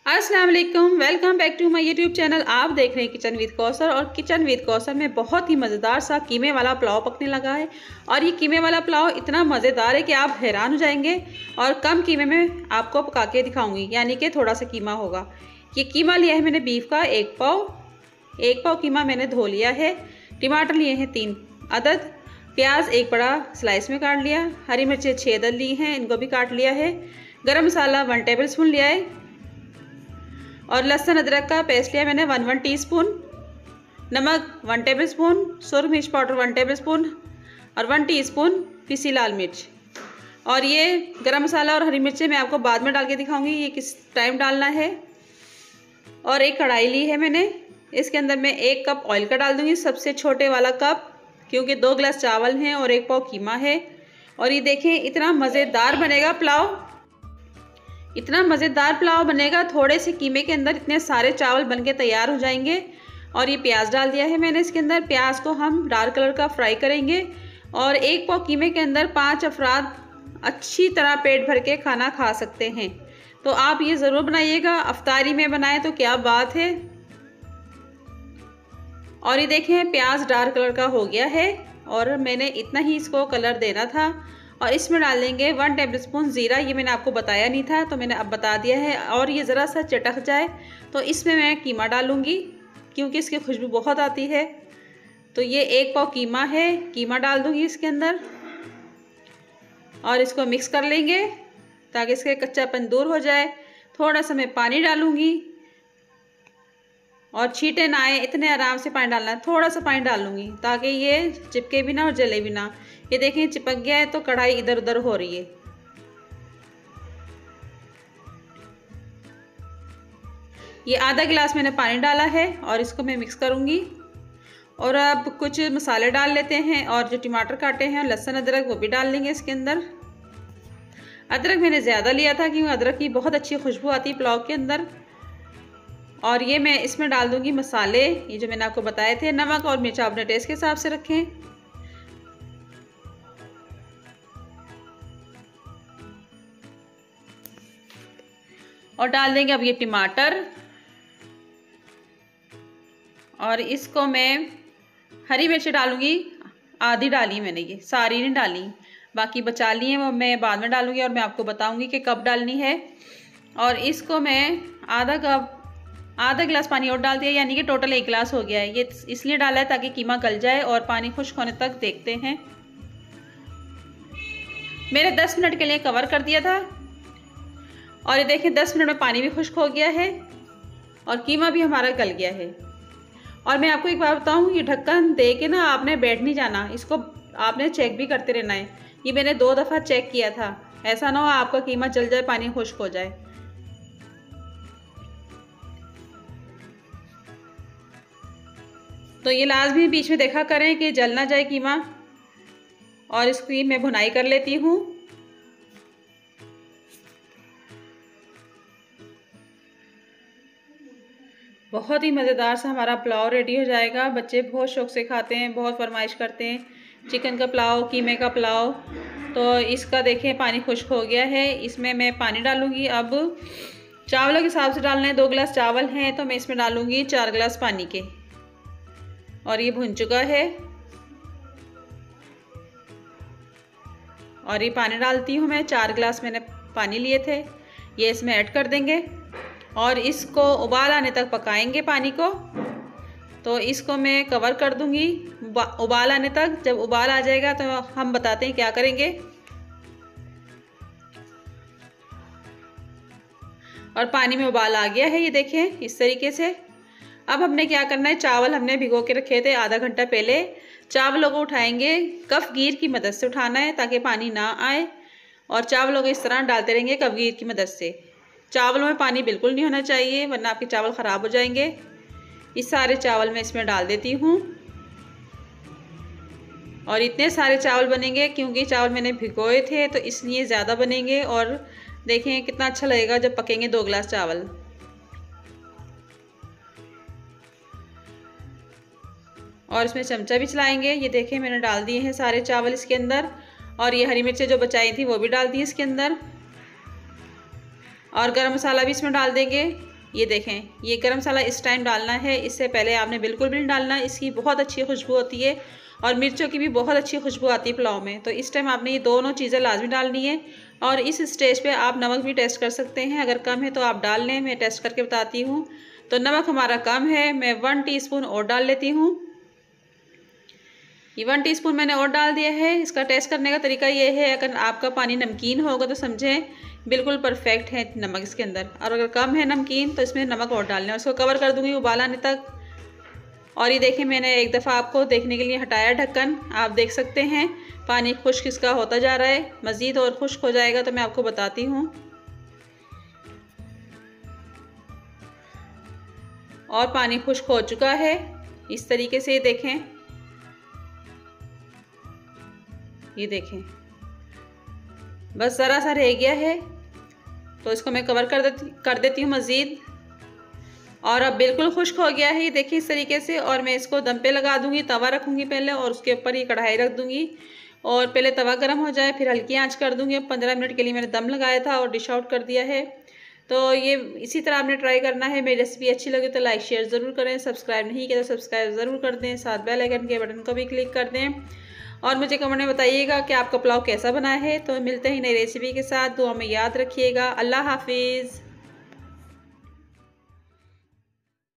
अस्सलाम वालेकुम, welcome back to my YouTube channel. आप देख रहे हैं किचन विद कौसर। और किचन विद कौसर में बहुत ही मज़ेदार सा कीमे वाला पुलाव पकने लगा है। और ये कीमे वाला पुलाव इतना मज़ेदार है कि आप हैरान हो जाएंगे। और कम कीमे में आपको पका के दिखाऊंगी, यानी कि थोड़ा सा कीमा होगा। ये कीमा लिया है मैंने बीफ का 1 पाव कीमा मैंने धो लिया है। टमाटर लिए हैं 3 अदद, प्याज 1 बड़ा स्लाइस में काट लिया, हरी मिर्चें 6 अदद ली हैं, इनको भी काट लिया है। गरम मसाला 1 टेबल स्पून लिया है। और लहसुन अदरक का पेस्ट लिया मैंने 1 टीस्पून। नमक 1 टेबल स्पून, सुरख मिर्च पाउडर 1 टेबल स्पून और 1 टीस्पून पिसी लाल मिर्च। और ये गरम मसाला और हरी मिर्चें मैं आपको बाद में डाल के दिखाऊंगी ये किस टाइम डालना है। और एक कढ़ाई ली है मैंने, इसके अंदर मैं 1 कप ऑयल का डाल दूंगी, सबसे छोटे वाला कप, क्योंकि 2 गिलास चावल हैं और 1 पाव कीमा है। और ये देखें इतना मज़ेदार बनेगा पुलाव, इतना मज़ेदार पुलाव बनेगा। थोड़े से कीमे के अंदर इतने सारे चावल बनके तैयार हो जाएंगे। और ये प्याज डाल दिया है मैंने इसके अंदर। प्याज को हम डार्क कलर का फ्राई करेंगे। और 1 पाव कीमे के अंदर 5 अफराद अच्छी तरह पेट भर के खाना खा सकते हैं। तो आप ये ज़रूर बनाइएगा, अफ्तारी में बनाएं तो क्या बात है। और ये देखें प्याज डार्क कलर का हो गया है और मैंने इतना ही इसको कलर देना था। और इसमें डाल देंगे 1 टेबल स्पून ज़ीरा, ये मैंने आपको बताया नहीं था तो मैंने अब बता दिया है। और ये ज़रा सा चटक जाए तो इसमें मैं कीमा डालूँगी, क्योंकि इसकी खुशबू बहुत आती है। तो ये 1 पाव कीमा है, कीमा डाल दूँगी इसके अंदर और इसको मिक्स कर लेंगे ताकि इसके कच्चापन दूर हो जाए। थोड़ा सा मैं पानी डालूँगी और छींटे ना आए इतने आराम से पानी डालना है। थोड़ा सा पानी डालूँगी ताकि ये चिपके भी ना और जले भी ना। ये देखें चिपक गया है तो कढ़ाई इधर उधर हो रही है। ये आधा गिलास मैंने पानी डाला है और इसको मैं मिक्स करूँगी। और अब कुछ मसाले डाल लेते हैं। और जो टमाटर काटे हैं लहसुन अदरक वो भी डाल लेंगे इसके अंदर। अदरक मैंने ज़्यादा लिया था क्योंकि अदरक की बहुत अच्छी खुशबू आती है पुलाव के अंदर। और ये मैं इसमें डाल दूँगी मसाले, ये जो मैंने आपको बताए थे। नमक और मिर्च अपने टेस्ट के हिसाब से रखें। और डाल देंगे अब ये टमाटर। और इसको मैं हरी मिर्च डालूंगी, आधी डाली मैंने, ये सारी नहीं डाली, बाकी बचा ली है वो मैं बाद में डालूंगी और मैं आपको बताऊंगी कि कब डालनी है। और इसको मैं आधा गिलास पानी और डाल दिया, यानी कि टोटल 1 गिलास हो गया है। ये इसलिए डाला है ताकि कीमा गल जाए। और पानी खुश्क होने तक देखते हैं। मैंने 10 मिनट के लिए कवर कर दिया था। और ये देखिए 10 मिनट में पानी भी खुश्क हो गया है और कीमा भी हमारा गल गया है। और मैं आपको एक बात बताऊँ, ये ढक्कन दे के ना आपने बैठ नहीं जाना, इसको आपने चेक भी करते रहना है। ये मैंने 2 दफ़ा चेक किया था, ऐसा ना हो आपका कीमा जल जाए, पानी खुश्क हो जाए। तो ये लाजमी बीच में देखा करें कि जल ना जाए कीमा। और इसकी मैं भुनाई कर लेती हूँ। बहुत ही मज़ेदार सा हमारा पुलाव रेडी हो जाएगा। बच्चे बहुत शौक़ से खाते हैं, बहुत फरमाइश करते हैं चिकन का पुलाव, कीमे का पुलाव। तो इसका देखें पानी खुश्क हो गया है, इसमें मैं पानी डालूँगी। अब चावलों के हिसाब से डालना है, 2 गिलास चावल हैं तो मैं इसमें डालूँगी 4 गिलास पानी के। और ये भुन चुका है और ये पानी डालती हूँ मैं, 4 गिलास मैंने पानी लिए थे, ये इसमें ऐड कर देंगे। और इसको उबाल आने तक पकाएंगे पानी को। तो इसको मैं कवर कर दूंगी उबाल आने तक। जब उबाल आ जाएगा तो हम बताते हैं क्या करेंगे। और पानी में उबाल आ गया है, ये देखें इस तरीके से। अब हमने क्या करना है, चावल हमने भिगो के रखे थे आधा घंटा पहले। चावलों को उठाएंगे, कफगीर की मदद से उठाना है ताकि पानी ना आए। और चावलों को इस तरह डालते रहेंगे कफगीर की मदद से। चावलों में पानी बिल्कुल नहीं होना चाहिए वरना आपके चावल ख़राब हो जाएंगे। इस सारे चावल मैं इसमें डाल देती हूँ। और इतने सारे चावल बनेंगे क्योंकि चावल मैंने भिगोए थे तो इसलिए ज़्यादा बनेंगे। और देखें कितना अच्छा लगेगा जब पकेंगे 2 गिलास चावल। और इसमें चमचा भी चलाएंगे। ये देखें मैंने डाल दिए हैं सारे चावल इसके अंदर। और ये हरी मिर्चें जो बचाई थी वो भी डाल दी इसके अंदर। और गरम मसाला भी इसमें डाल देंगे ये देखें, ये गरम मसाला इस टाइम डालना है, इससे पहले आपने बिल्कुल भी नहीं डालना। इसकी बहुत अच्छी खुशबू होती है और मिर्चों की भी बहुत अच्छी खुशबू आती है पुलाव में। तो इस टाइम आपने ये दोनों चीज़ें लाजमी डालनी है। और इस स्टेज पे आप नमक भी टेस्ट कर सकते हैं, अगर कम है तो आप डाल लें। मैं टेस्ट करके बताती हूँ। तो नमक हमारा कम है, मैं 1 टीस्पून और डाल लेती हूँ। ये 1 टीस्पून मैंने और डाल दिया है। इसका टेस्ट करने का तरीका ये है, अगर आपका पानी नमकीन होगा तो समझें बिल्कुल परफेक्ट है नमक इसके अंदर, और अगर कम है नमकीन तो इसमें नमक और डालना है। उसको कवर कर दूँगी उबाल आने तक। और ये देखें, मैंने एक दफ़ा आपको देखने के लिए हटाया ढक्कन। आप देख सकते हैं पानी खुश्क इसका होता जा रहा है। मज़ीद और खुश्क हो जाएगा तो मैं आपको बताती हूँ। और पानी खुश्क हो चुका है इस तरीके से। देखें, ये देखें, बस ज़रा सा रह गया है तो इसको मैं कवर कर देती हूँ मज़ीद। और अब बिल्कुल खुश्क हो गया है, ये देखिए इस तरीके से। और मैं इसको दम पे लगा दूंगी, तवा रखूंगी पहले और उसके ऊपर ये कढ़ाई रख दूंगी। और पहले तवा गर्म हो जाए फिर हल्की आंच कर दूंगी। 15 मिनट के लिए मैंने दम लगाया था और डिश आउट कर दिया है। तो ये इसी तरह आपने ट्राई करना है। मेरी रेसिपी अच्छी लगी तो लाइक शेयर ज़रूर करें, सब्सक्राइब नहीं किया तो सब्सक्राइब ज़रूर कर दें, साथ बेल आइकन के बटन को भी क्लिक कर दें। और मुझे कमेंट में बताइएगा कि आपका पुलाव कैसा बना है। तो मिलते हैं नई रेसिपी के साथ। दुआ में याद रखिएगा। अल्लाह हाफिज़।